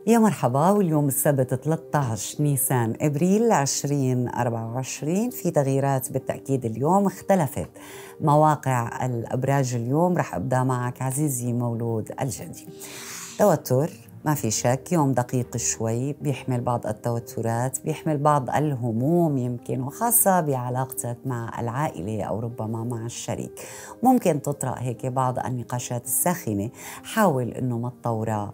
يا مرحبا. واليوم السبت 13 نيسان ابريل 2024. في تغييرات بالتأكيد. اليوم اختلفت مواقع الأبراج. اليوم رح أبدأ معك عزيزي مولود الجدي. توتر ما في شك، يوم دقيق شوي، بيحمل بعض التوترات، بيحمل بعض الهموم يمكن، وخاصة بعلاقتك مع العائلة أو ربما مع الشريك. ممكن تطرأ هيك بعض النقاشات الساخنة، حاول إنه ما تطورها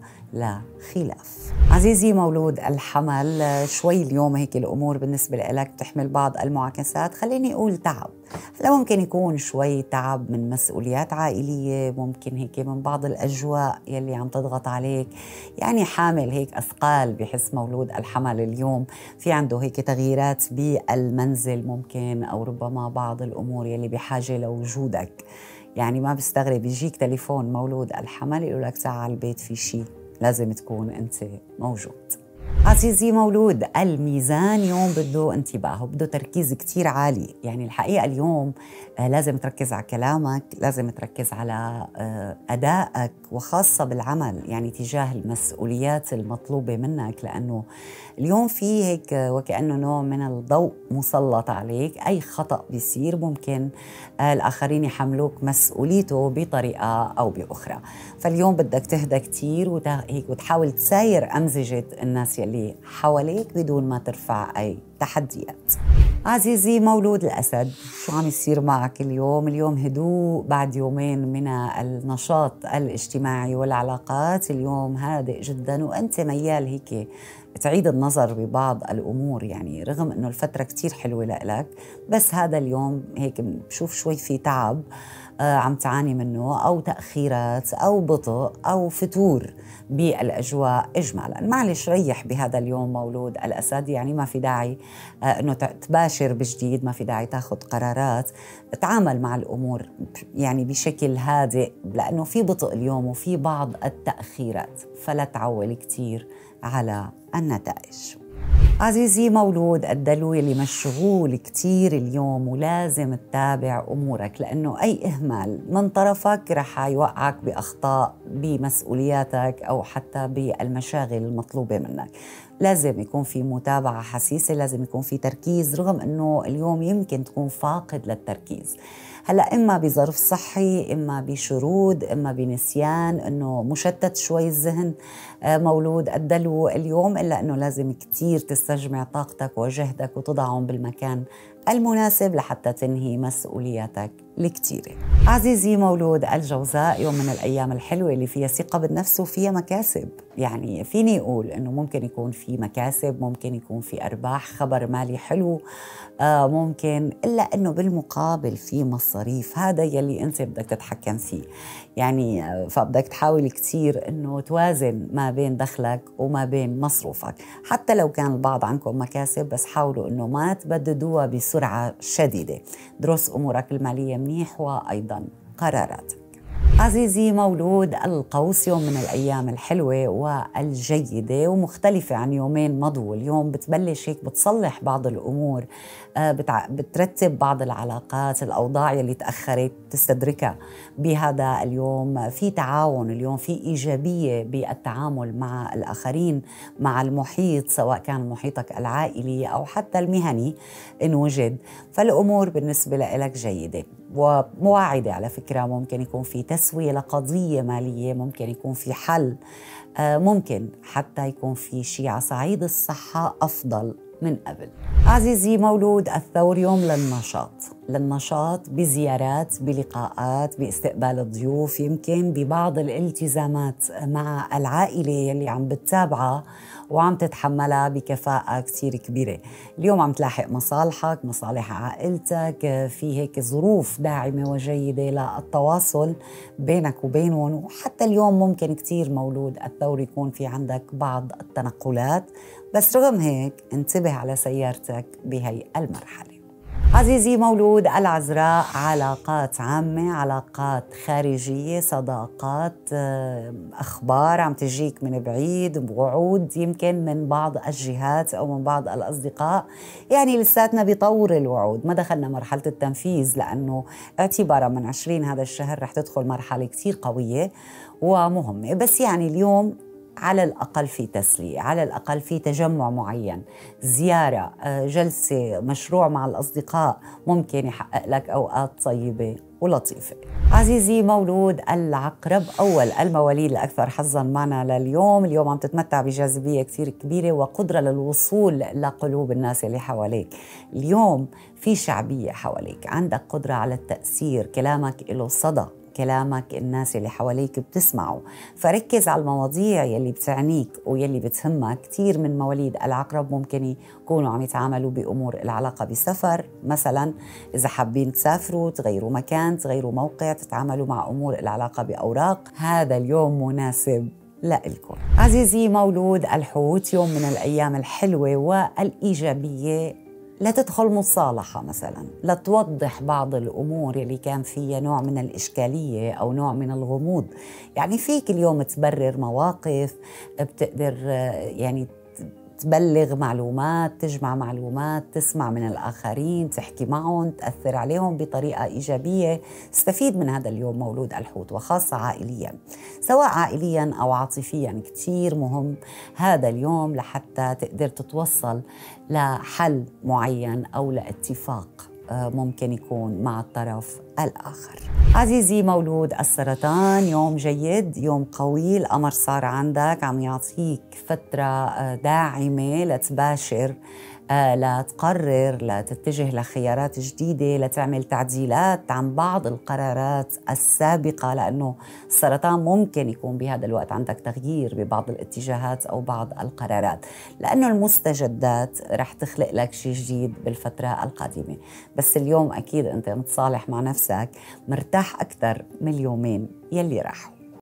لخلاف. عزيزي مولود الحمل، شوي اليوم هيك الأمور بالنسبة لك بتحمل بعض المعاكسات. خليني أقول تعب. هلا ممكن يكون شوي تعب من مسؤوليات عائلية، ممكن هيك من بعض الأجواء يلي عم تضغط عليك، يعني حامل هيك أثقال. بحس مولود الحمل اليوم في عنده هيك تغييرات بالمنزل ممكن، أو ربما بعض الأمور يلي بحاجة لوجودك. يعني ما بستغرب يجيك تليفون مولود الحمل يقول لك تعال البيت في شيء، لازم تكون أنت موجود. عزيزي مولود الميزان، يوم بده انتباه وبده تركيز كتير عالي. يعني الحقيقة اليوم لازم تركز على كلامك، لازم تركز على أدائك، وخاصة بالعمل، يعني تجاه المسؤوليات المطلوبة منك، لأنه اليوم في هيك وكأنه نوع من الضوء مسلط عليك. أي خطأ بيصير ممكن الآخرين يحملوك مسؤوليته بطريقة أو بأخرى. فاليوم بدك تهدى كتير وتحاول تساير أمزجة الناس يلي حواليك بدون ما ترفع أي تحديات. عزيزي مولود الأسد، شو عم يصير معك اليوم؟ اليوم هدوء بعد يومين من النشاط الاجتماعي والعلاقات. اليوم هادئ جدا، وأنت ميال هيك تعيد النظر ببعض الأمور. يعني رغم أنه الفترة كتير حلوة لك، بس هذا اليوم هيك بشوف شوي في تعب عم تعاني منه، أو تأخيرات أو بطء أو فتور بالأجواء إجمالا. معلش ريح بهذا اليوم مولود الأسد. يعني ما في داعي أنه تباشر بجديد، ما في داعي تاخذ قرارات. تعامل مع الأمور يعني بشكل هادئ، لأنه في بطء اليوم وفي بعض التأخيرات، فلا تعول كتير على النتائج. عزيزي مولود الدلو، اللي مشغول كتير اليوم ولازم تتابع أمورك، لأنه أي إهمال من طرفك رح يوقعك بأخطاء بمسؤولياتك أو حتى بالمشاغل المطلوبة منك. لازم يكون في متابعة حسيسة، لازم يكون في تركيز، رغم أنه اليوم يمكن تكون فاقد للتركيز. هلأ إما بظرف صحي، إما بشرود، إما بنسيان، إنه مشتت شوي الذهن مولود الدلو اليوم. إلا إنه لازم كتير تستجمع طاقتك وجهدك وتضعهم بالمكان المناسب لحتى تنهي مسؤولياتك الكتيرة. عزيزي مولود الجوزاء، يوم من الأيام الحلوة اللي فيها ثقة بالنفس وفيها مكاسب. يعني فيني أقول إنه ممكن يكون في مكاسب، ممكن يكون في أرباح، خبر مالي حلو ممكن، إلا أنه بالمقابل في مصاريف. هذا يلي أنت بدك تتحكم فيه. يعني فبدك تحاول كتير أنه توازن ما بين دخلك وما بين مصروفك. حتى لو كان البعض عنكم مكاسب، بس حاولوا أنه ما تبددوها بسرعة شديدة. درس أمورك المالية منيح، وأيضا قراراتك. عزيزي مولود القوس، يوم من الأيام الحلوة والجيدة ومختلفة عن يومين مضوا. اليوم بتبلش هيك بتصلح بعض الأمور، بترتب بعض العلاقات، الأوضاع يلي تأخرت تستدركها بهذا اليوم. في تعاون اليوم، في إيجابية بالتعامل مع الآخرين، مع المحيط، سواء كان محيطك العائلي أو حتى المهني إن وجد. فالأمور بالنسبة لك جيدة ومواعدة. على فكرة ممكن يكون في تسوية لقضية مالية، ممكن يكون في حل، ممكن حتى يكون في شيء على صعيد الصحة أفضل من قبل. عزيزي مولود الثور، يوم للنشاط بزيارات، بلقاءات، باستقبال الضيوف، يمكن ببعض الالتزامات مع العائلة يلي عم بتتابعها وعم تتحملها بكفاءة كتير كبيرة. اليوم عم تلاحق مصالحك، مصالح عائلتك، في هيك ظروف داعمة وجيدة للتواصل بينك وبينهم. وحتى اليوم ممكن كتير مولود الثور يكون في عندك بعض التنقلات، بس رغم هيك انتبه على سيارتك بهي المرحلة. عزيزي مولود العذراء، علاقات عامة، علاقات خارجية، صداقات، أخبار عم تجيك من بعيد، وعود يمكن من بعض الجهات أو من بعض الأصدقاء. يعني لساتنا بيطور الوعود، ما دخلنا مرحلة التنفيذ، لأنه اعتبارا من 20 هذا الشهر رح تدخل مرحلة كتير قوية ومهمة. بس يعني اليوم على الأقل في تسلية، على الأقل في تجمع معين، زيارة، جلسة، مشروع مع الأصدقاء ممكن يحقق لك أوقات طيبة ولطيفة. عزيزي مولود العقرب، أول المواليد الأكثر حظاً معنا لليوم، اليوم عم تتمتع بجاذبية كتير كبيرة وقدرة للوصول لقلوب الناس اللي حواليك. اليوم في شعبية حواليك، عندك قدرة على التأثير، كلامك له صدى، كلامك الناس اللي حواليك بتسمعه، فركز على المواضيع يلي بتعنيك ويلي بتهمك. كتير من مواليد العقرب ممكن يكونوا عم يتعاملوا بأمور العلاقة بسفر مثلا، إذا حابين تسافروا، تغيروا مكان، تغيروا موقع، تتعاملوا مع أمور العلاقة بأوراق، هذا اليوم مناسب لإلكم. عزيزي مولود الحوت، يوم من الأيام الحلوة والإيجابية لتدخل مصالحة مثلا، لتوضح بعض الأمور اللي كان فيها نوع من الإشكالية أو نوع من الغموض. يعني فيك اليوم تبرر مواقف، بتقدر يعني تبلغ معلومات، تجمع معلومات، تسمع من الآخرين، تحكي معهم، تأثر عليهم بطريقة إيجابية. استفيد من هذا اليوم مولود الحوت، وخاصة عائليا، سواء عائليا أو عاطفيا. كتير مهم هذا اليوم لحتى تقدر تتوصل لحل معين أو لاتفاق ممكن يكون مع الطرف الآخر. عزيزي مولود السرطان، يوم جيد، يوم قوي، القمر صار عندك عم يعطيك فترة داعمة لتباشر، لتقرر، لتتجه لخيارات جديدة، لتعمل تعديلات عن بعض القرارات السابقة، لأنه السرطان ممكن يكون بهذا الوقت عندك تغيير ببعض الاتجاهات أو بعض القرارات، لأنه المستجدات رح تخلق لك شيء جديد بالفترة القادمة. بس اليوم أكيد أنت متصالح مع نفسك، مرتاح أكثر من اليومين يلي راحوا.